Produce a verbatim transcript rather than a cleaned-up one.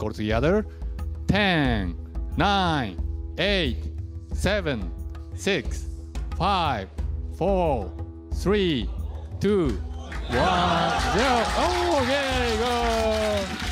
record together. ten, nine, eight, seven, six, five, four, three, two, one, zero. Oh, okay, go.